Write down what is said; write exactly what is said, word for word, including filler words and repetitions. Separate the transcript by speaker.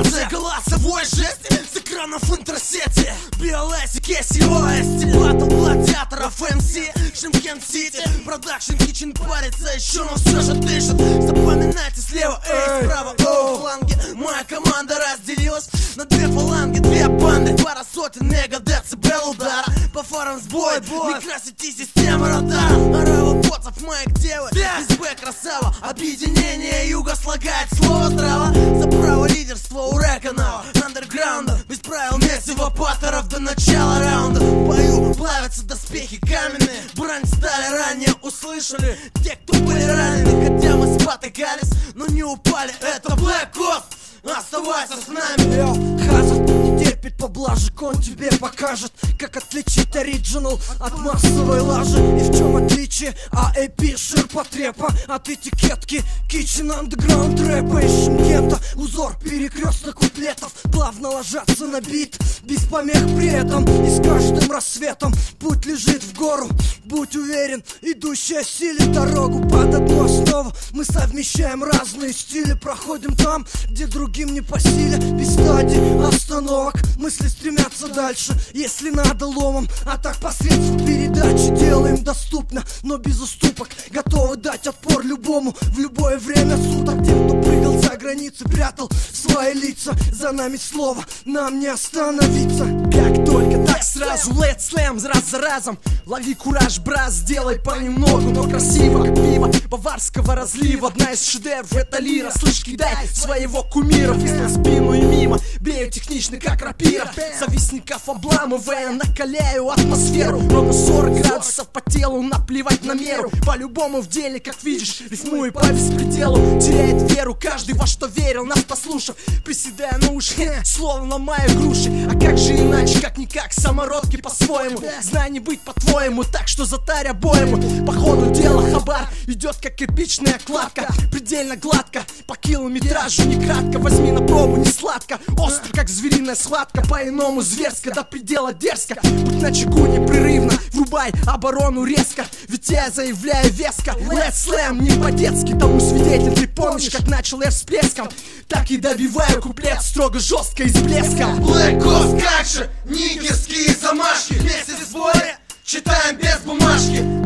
Speaker 1: С голосовой жести, с экранов интерсети, Биолэсик, эс и о, стиль батл гладиаторов, эм си, Шимкент Сити, продакшн кичен парится еще, но все же дышит. Запоминайте слева, эй, справа, о, фланги. Моя команда разделилась на две фаланги, две банды, пара сотен мега-децибел удара. По фарам сбой, микросети, система радара. Орава ботов, моих девы, из Б красава. Объединение юга слагает слово здраво. За право лидерства у рэконова, андерграунда. Без правил месиво паттеров до начала раунда. В бою плавятся доспехи каменные, брань стали ранее услышали те, кто были ранены. Хотя мы спотыкались, но не упали, это Black Ghost. Оставайся с нами.
Speaker 2: Йо, Хазард не терпит поблажек, он тебе покажет, как отличить оригинал от массовой лажи. И в чем отличие а эй пи ширпотреба от этикетки Kitchen Underground рэпа из Шимкента. Узор перекрестных куплетов плавно ложатся на бит, без помех при этом. И с каждым рассветом путь лежит в гору. Будь уверен, идущий осилит дорогу под одну основу. Мы совмещаем разные стили, проходим там, где другим не по силе. Без стадий остановок мысли стремятся дальше, если надо ломом. А так посредством передачи делаем доступно, но без уступок. Готовы дать отпор любому в любое время суток. Тем, кто прыгал за границы, прятал свои лица. За нами слово, нам не остановиться.
Speaker 3: Как только, так сразу, let's slam, раз за разом. Лови кураж, брат, сделай понемногу, но красиво, как пиво баварского разлива. Одна из шедевров, это лира. Слышь, кидай своего кумира в спину и мимо. Бею технично, как рапира. Завистников обламывая, накаляю атмосферу. Ровно сорок градусов по телу, наплевать на меру. По-любому в деле, как видишь, рифмую по беспределу. Теряет веру каждый, во что верил, нас послушав, приседая на уши, словно ломая груши. А как же иначе, как-никак, самородки по-своему. Знай не быть по-твоему, так что затарь обоему. По ходу дела хабар идет, как кирпичная кладка. Предельно гладко, по километражу не кратко. Возьми на пробу, не сладко, остро, как звериная схватка. По-иному зверско, до предела дерзко. Будь начеку непрерывно, врубай оборону резко. Ведь я заявляю веско, let's slam, не по-детски. Тому свидетель, ты помнишь, как начал я с всплеском, так и добиваю куплет строго, жестко и с блеском.
Speaker 1: Black Ghost, как же, нигерские замашки. Вместе в сборе читаем без бумажки.